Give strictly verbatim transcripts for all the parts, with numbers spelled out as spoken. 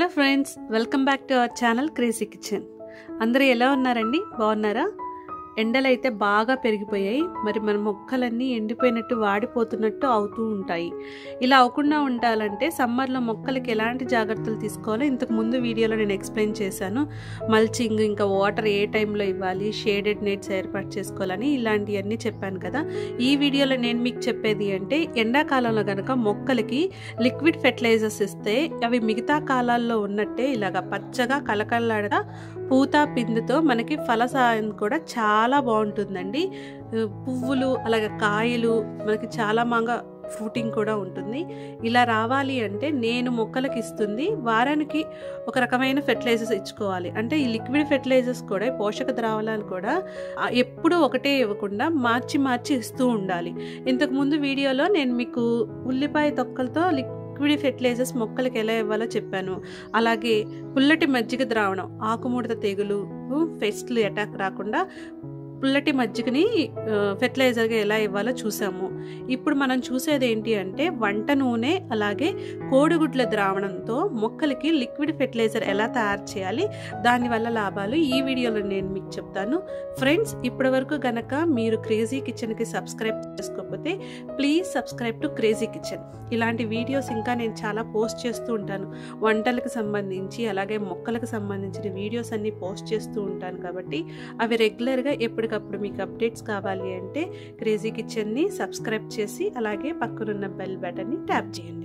Hello friends, welcome back to our channel crazy kitchen. అందరూ ఎలా ఉన్నారండి? బాగున్నారా? ఎండలు అయితే బాగా పెరిగిపోయాయి. మరి మన మొక్కలన్నీ ఎండిపోయినట్టు వాడిపోతున్నట్టు అవుతూ ఉంటాయి. ఇలా అవ్వకుండా ఉండాలంటే సమ్మర్లో మొక్కలకి ఎలాంటి జాగ్రత్తలు తీసుకోవాలో ఇంతకు ముందు వీడియోలో నేను ఎక్స్ప్లెయిన్ చేశాను. మల్చింగ్, ఇంకా వాటర్ ఏ టైంలో ఇవ్వాలి, షేడెడ్ నెట్స్ ఏర్పాటు చేసుకోవాలని ఇలాంటివన్నీ చెప్పాను కదా. ఈ వీడియోలో నేను మీకు చెప్పేది అంటే ఎండాకాలంలో కనుక మొక్కలకి లిక్విడ్ ఫెర్టిలైజర్స్ ఇస్తే అవి మిగతా కాలాల్లో ఉన్నట్టే ఇలాగ పచ్చగా కలకల్లాడగా పూత పిందుతో మనకి ఫలసాయం కూడా చాలా బాగుంటుందండి. పువ్వులు అలాగే కాయలు మనకి చాలా బాగా ఫ్రూటింగ్ కూడా ఉంటుంది. ఇలా రావాలి అంటే నేను మొక్కలకి ఇస్తుంది వారానికి ఒక రకమైన ఫెర్టిలైజర్స్ ఇచ్చుకోవాలి. అంటే ఈ లిక్విడ్ ఫెర్టిలైజర్స్ కూడా పోషక ద్రావణాలు కూడా ఎప్పుడూ ఒకటే ఇవ్వకుండా మార్చి మార్చి ఇస్తూ ఉండాలి. ఇంతకుముందు వీడియోలో నేను మీకు ఉల్లిపాయ తొక్కలతో లిక్విడ్ ఫెర్టిలైజర్స్ మొక్కలకి ఎలా ఇవ్వాలో చెప్పాను. అలాగే పుల్లటి మజ్జిగ ద్రావణం ఆకుముడత తెగులు, పెస్ట్లు అటాక్ రాకుండా పుల్లటి మజ్జిగని ఫెర్టిలైజర్గా ఎలా ఇవ్వాలో చూసాము. ఇప్పుడు మనం చూసేది ఏంటి అంటే వంట నూనె అలాగే కోడిగుడ్ల ద్రావణంతో మొక్కలకి లిక్విడ్ ఫెర్టిలైజర్ ఎలా తయారు చేయాలి, దానివల్ల లాభాలు ఈ వీడియోలో నేను మీకు చెప్తాను. ఫ్రెండ్స్, ఇప్పటి వరకు గనక మీరు క్రేజీ కిచెన్కి సబ్స్క్రైబ్ చేసుకోకపోతే please subscribe to crazy kitchen. ఇలాంటి వీడియోస్ ఇంకా నేను చాలా పోస్ట్ చేస్తూ ఉంటాను. వంటలకు సంబంధించి అలాగే మొక్కలకు సంబంధించిన వీడియోస్ అన్నీ పోస్ట్ చేస్తూ ఉంటాను కాబట్టి అవి రెగ్యులర్గా ఎప్పటికప్పుడు మీకు అప్డేట్స్ కావాలి అంటే క్రేజీ కిచెన్ని సబ్స్క్రైబ్ చేసి అలాగే పక్కనున్న బెల్ బటన్ని ట్యాప్ చేయండి.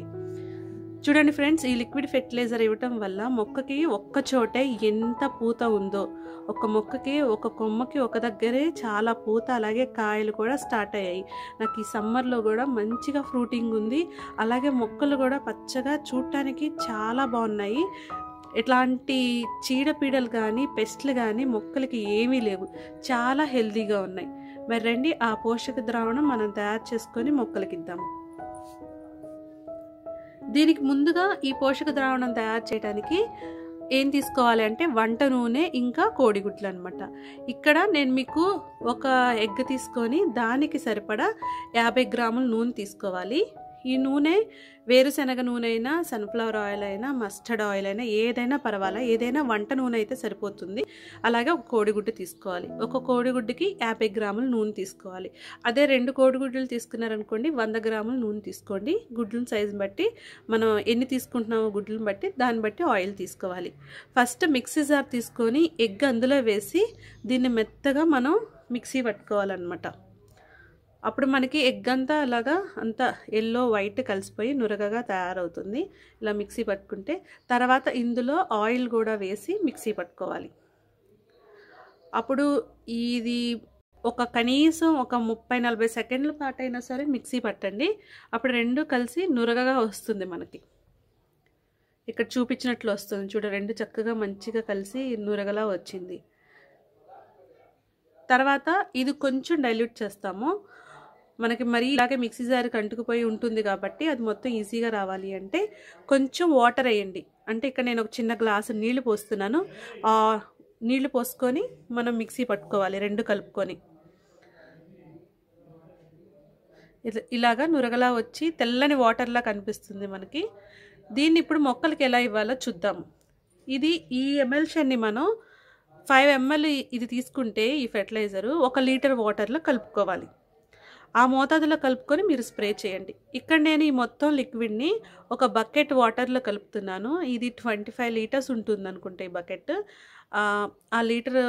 చూడండి ఫ్రెండ్స్, ఈ లిక్విడ్ ఫెర్టిలైజర్ ఇవ్వటం వల్ల మొక్కకి ఒక్క చోటే ఎంత పూత ఉందో, ఒక మొక్కకి ఒక కొమ్మకి ఒక దగ్గరే చాలా పూత అలాగే కాయలు కూడా స్టార్ట్ అయ్యాయి. నాకు ఈ సమ్మర్లో కూడా మంచిగా ఫ్రూటింగ్ ఉంది. అలాగే మొక్కలు కూడా పచ్చగా చూడటానికి చాలా బాగున్నాయి. ఎట్లాంటి చీడపీడలు కానీ పెస్ట్లు కానీ మొక్కలకి ఏమీ లేవు, చాలా హెల్తీగా ఉన్నాయి. మరి రండి ఆ పోషక ద్రావణం మనం తయారు చేసుకొని మొక్కలకి ఇద్దాము. దీనికి ముందుగా ఈ పోషక ద్రావణం తయారు చేయడానికి ఏం తీసుకోవాలి అంటే వంట నూనె ఇంకా కోడిగుడ్లు అనమాట. ఇక్కడ నేను మీకు ఒక ఎగ్ తీసుకొని దానికి సరిపడా యాభై గ్రాముల నూనె తీసుకోవాలి. ఈ నూనె వేరుశనగ నూనె అయినా సన్ఫ్లవర్ ఆయిల్ అయినా మస్టర్డ్ ఆయిల్ అయినా ఏదైనా పర్వాలా, ఏదైనా వంట నూనె అయితే సరిపోతుంది. అలాగే ఒక కోడిగుడ్డు తీసుకోవాలి. ఒక కోడిగుడ్డుకి యాభై గ్రాముల నూనె తీసుకోవాలి. అదే రెండు కోడిగుడ్లు తీసుకున్నారనుకోండి వంద గ్రాముల నూనె తీసుకోండి. గుడ్ల సైజుని బట్టి మనం ఎన్ని తీసుకుంటున్నామో గుడ్లను బట్టి దాన్ని బట్టి ఆయిల్ తీసుకోవాలి. ఫస్ట్ మిక్సీ జార్ తీసుకొని ఎగ్ అందులో వేసి దీన్ని మెత్తగా మనం మిక్సీ పట్టుకోవాలన్నమాట. అప్పుడు మనకి ఎగ్ అంతా అలాగా అంతా ఎల్లో వైట్ కలిసిపోయి నురగగా తయారవుతుంది. ఇలా మిక్సీ పట్టుకుంటే తర్వాత ఇందులో ఆయిల్ కూడా వేసి మిక్సీ పట్టుకోవాలి. అప్పుడు ఇది ఒక కనీసం ఒక ముప్పై నలభై సెకండ్ల పాటు అయినా సరే మిక్సీ పట్టండి. అప్పుడు రెండు కలిసి నురగగా వస్తుంది మనకి. ఇక్కడ చూపించినట్లు వస్తుంది చూడ, రెండు చక్కగా మంచిగా కలిసి నురగలా వచ్చింది. తర్వాత ఇది కొంచెం డైల్యూట్ చేస్తాము. మనకి మరీ ఇలాగే మిక్సీ జార్కి అంటుకుపోయి ఉంటుంది కాబట్టి అది మొత్తం ఈజీగా రావాలి అంటే కొంచెం వాటర్ వేయండి. అంటే ఇక్కడ నేను ఒక చిన్న గ్లాసు నీళ్లు పోస్తున్నాను. ఆ నీళ్లు పోసుకొని మనం మిక్సీ పట్టుకోవాలి రెండు కలుపుకొని. ఇలాగా నురగలా వచ్చి తెల్లని వాటర్లా కనిపిస్తుంది మనకి. దీన్ని ఇప్పుడు మొక్కలకి ఎలా ఇవ్వాలో చూద్దాము. ఇది ఈ ఎమల్షన్ని మనం ఫైవ్ ఎంఎల్ ఇది తీసుకుంటే ఈ ఫెర్టిలైజరు ఒక లీటర్ వాటర్లో కలుపుకోవాలి. ఆ మోతాదులో కలుపుకొని మీరు స్ప్రే చేయండి. ఇక్కడ నేను ఈ మొత్తం లిక్విడ్ని ఒక బకెట్ వాటర్లో కలుపుతున్నాను. ఇది ట్వంటీ ఫైవ్ లీటర్స్ ఉంటుంది అనుకుంటే ఈ బకెట్. ఆ లీటర్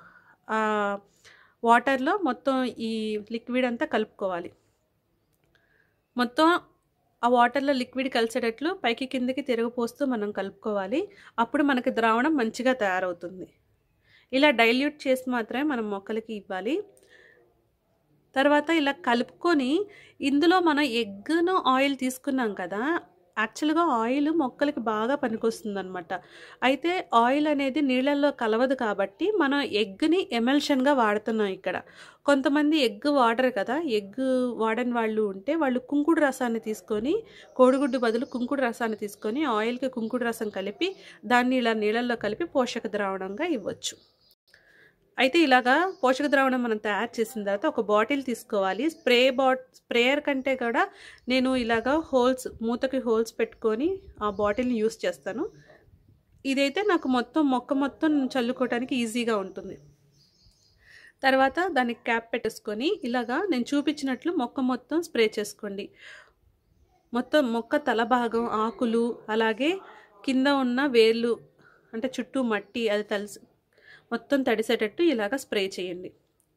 వాటర్లో మొత్తం ఈ లిక్విడ్ అంతా కలుపుకోవాలి. మొత్తం ఆ వాటర్లో లిక్విడ్ కలిసేటట్లు పైకి కిందకి తిరగపోస్తూ మనం కలుపుకోవాలి. అప్పుడు మనకి ద్రావణం మంచిగా తయారవుతుంది. ఇలా డైల్యూట్ చేసి మాత్రమే మనం మొక్కలకి ఇవ్వాలి. తర్వాత ఇలా కలుపుకొని ఇందులో మనం ఎగ్ను ఆయిల్ తీసుకున్నాం కదా, యాక్చువల్గా ఆయిల్ మొక్కలకి బాగా పనికొస్తుంది అనమాట. అయితే ఆయిల్ అనేది నీళ్ళల్లో కలవదు కాబట్టి మనం ఎగ్ని ఎమల్షన్గా వాడుతున్నాం ఇక్కడ. కొంతమంది ఎగ్ వాడరు కదా, ఎగ్ వాడని వాళ్ళు ఉంటే వాళ్ళు కుంకుడు రసాన్ని తీసుకొని కోడిగుడ్డు బదులు కుంకుడు రసాన్ని తీసుకొని ఆయిల్కి కుంకుడు రసం కలిపి దాన్ని ఇలా నీళ్ళల్లో కలిపి పోషక ద్రావణంగా ఇవ్వచ్చు. అయితే ఇలాగా పోషక ద్రావణం మనం తయారు చేసిన తర్వాత ఒక బాటిల్ తీసుకోవాలి. స్ప్రే బాట్ స్ప్రేయర్ కంటే కూడా నేను ఇలాగా హోల్స్ మూతకి హోల్స్ పెట్టుకొని ఆ బాటిల్ని యూస్ చేస్తాను. ఇదైతే నాకు మొత్తం మొక్క మొత్తం చల్లుకోవడానికి ఈజీగా ఉంటుంది. తర్వాత దానికి క్యాప్ పెట్టేసుకొని ఇలాగా నేను చూపించినట్లు మొక్క మొత్తం స్ప్రే చేసుకోండి. మొత్తం మొక్క తల భాగం, ఆకులు, అలాగే కింద ఉన్న వేర్లు అంటే చుట్టూ మట్టి అది తలిసి మొత్తం తడిసేటట్టు ఇలాగ స్ప్రే చేయండి.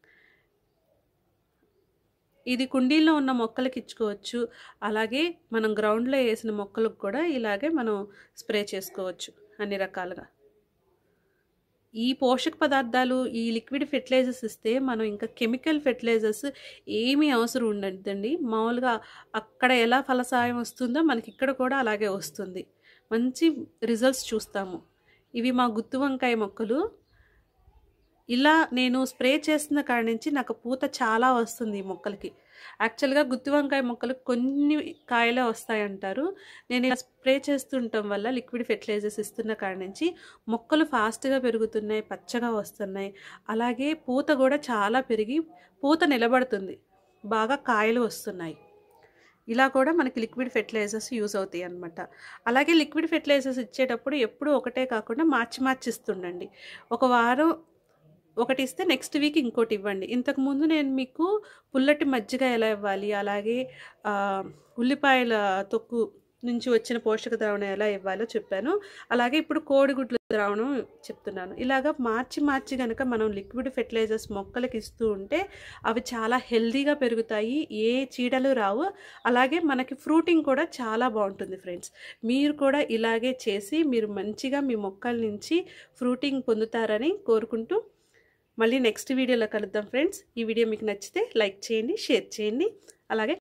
ఇది కుండీల్లో ఉన్న మొక్కలకి ఇచ్చుకోవచ్చు, అలాగే మనం గ్రౌండ్లో వేసిన మొక్కలకు కూడా ఇలాగే మనం స్ప్రే చేసుకోవచ్చు అన్ని రకాలుగా. ఈ పోషక పదార్థాలు, ఈ లిక్విడ్ ఫెర్టిలైజర్స్ ఇస్తే మనం ఇంకా కెమికల్ ఫెర్టిలైజర్స్ ఏమీ అవసరం ఉండదండి. మామూలుగా అక్కడ ఎలా ఫలసాయం వస్తుందో మనకి ఇక్కడ కూడా అలాగే వస్తుంది. మంచి రిజల్ట్స్ చూస్తాము. ఇవి మా గుత్తి వంకాయ మొక్కలు. ఇలా నేను స్ప్రే చేస్తున్న కాడి నుంచి నాకు పూత చాలా వస్తుంది ఈ మొక్కలకి. యాక్చువల్గా గుత్తి వంకాయ మొక్కలకు కొన్ని కాయలే వస్తాయంటారు. నేను ఇలా స్ప్రే చేస్తుండటం వల్ల లిక్విడ్ ఫెర్టిలైజర్స్ ఇస్తున్న కాడి నుంచి మొక్కలు ఫాస్ట్గా పెరుగుతున్నాయి, పచ్చగా వస్తున్నాయి. అలాగే పూత కూడా చాలా పెరిగి పూత నిలబడుతుంది, బాగా కాయలు వస్తున్నాయి. ఇలా కూడా మనకి లిక్విడ్ ఫెర్టిలైజర్స్ యూజ్ అవుతాయి అన్నమాట. అలాగే లిక్విడ్ ఫెర్టిలైజర్స్ ఇచ్చేటప్పుడు ఎప్పుడూ ఒకటే కాకుండా మార్చి మార్చి ఇస్తుండండి. ఒక వారం ఒకటి ఇస్తే నెక్స్ట్ వీక్ ఇంకోటి ఇవ్వండి. ఇంతకుముందు నేను మీకు పుల్లటి మజ్జిగ ఎలా ఇవ్వాలి, అలాగే ఉల్లిపాయల తొక్కు నుంచి వచ్చిన పోషక ద్రావణం ఎలా ఇవ్వాలో చెప్పాను. అలాగే ఇప్పుడు కోడిగుడ్ల ద్రావణం చెప్తున్నాను. ఇలాగ మార్చి మార్చి కనుక మనం లిక్విడ్ ఫెర్టిలైజర్స్ మొక్కలకి ఇస్తూ ఉంటే అవి చాలా హెల్దీగా పెరుగుతాయి, ఏ చీడలు రావు. అలాగే మనకి ఫ్రూటింగ్ కూడా చాలా బాగుంటుంది ఫ్రెండ్స్. మీరు కూడా ఇలాగే చేసి మీరు మంచిగా మీ మొక్కల నుంచి ఫ్రూటింగ్ పొందుతారని కోరుకుంటూ మళ్ళీ నెక్స్ట్ వీడియోలో కలుద్దాం ఫ్రెండ్స్. ఈ వీడియో మీకు నచ్చితే లైక్ చేయండి, షేర్ చేయండి, అలాగే